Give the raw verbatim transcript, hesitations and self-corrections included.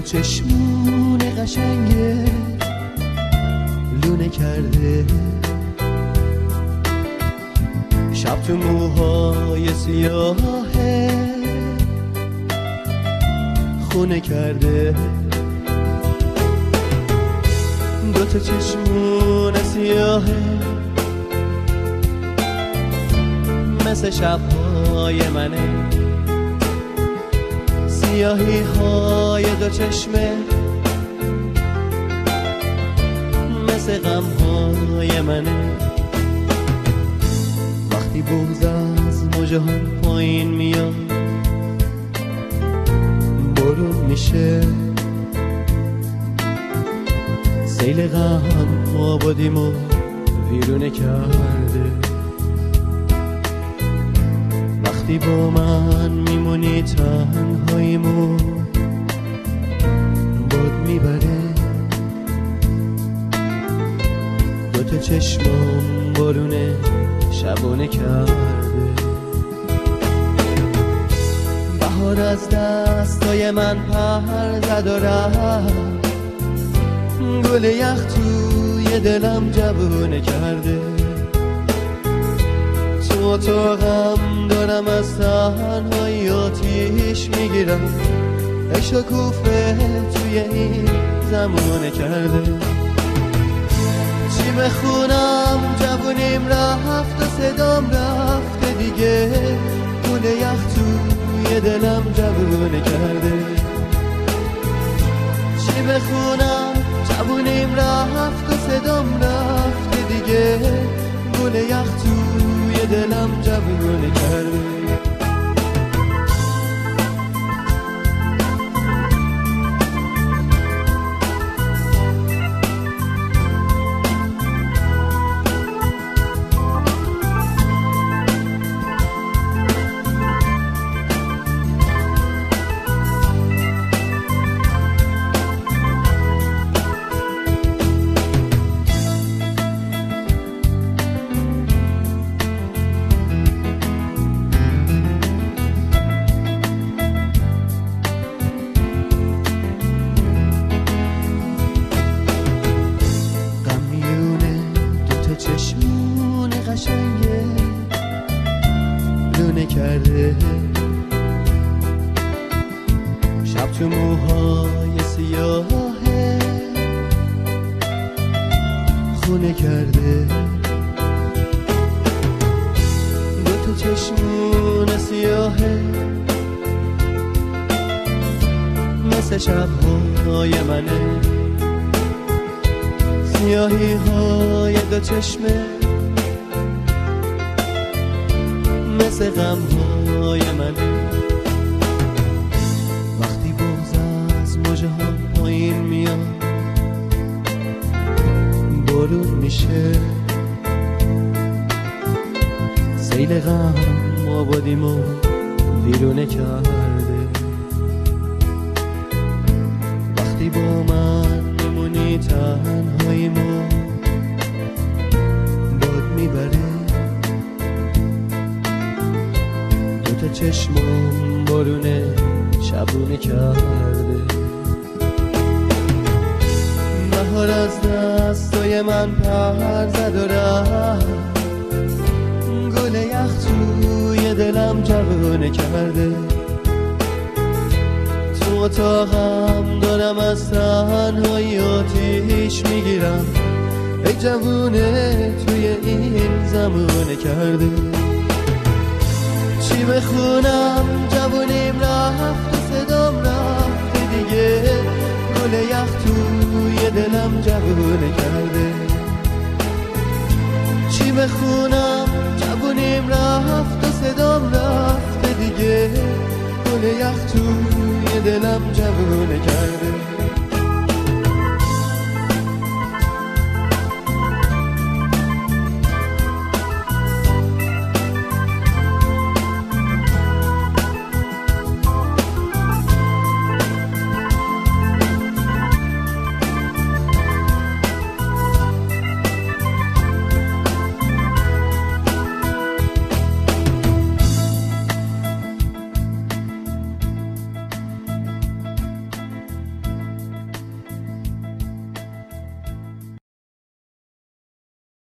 چشمون قشنگه لونه کرده، شب تو موهای سیاهه خونه کرده. دوتا چشمون سیاهه مثل شبهای منه، سیاهی های دو چشمه مثل غم های منه. وقتی بغض از موجه ها پایین میاد برون میشه، سیل غم آبادیمو ویرونه کرده. وقتی با من میمونی تنهاییمو باد میبره، دوتا چشمم بارونه شبونه کرده. بهار از دستای من پر زد و رفت، گل یخ توی دلم جوونه کرده. تو اتاقم دارم از تنهایی آتیش میگیرم، عشق و کوفه توی این زمونه کرده. چی بخونم جوونیم رفت و صدام رفته دیگه، گل یخ توی دلم جوونه کرده. چی بخونم جوونیم رفت و صدام رفته دیگه، گل یخ توی دلم جوونه کرده. چشمون قشنگه لونه کرده، شب تو موهای سیاهه خونه کرده. دوتا چشمون سیاهه مثل شبهای منه، سیاهی های دو چشمه مثل غم های منه. وقتی بغض از موجه ها پایین میاد برون میشه، سیل غم آبادیمو ویرونه کرده. وقتی با من میمونی تنهاییمو باد میبره، دوتا چشمم بارونه شبونه کرده. بهار از دستای من پر زد و رفت، گل یخ توی دلم جوونه کرده. تو اتاقم دارم از تنهایی آتیش میگیرم، ای جوونه توی این زمونه کرده. چی بخونم جوونیم رفت و صدام رفته دیگه، گل یخ توی دلم جوونه کرده. چی بخونم جوونیم رفت و صدام رفته دیگه، گل یخ توی دلم جوونه کرده.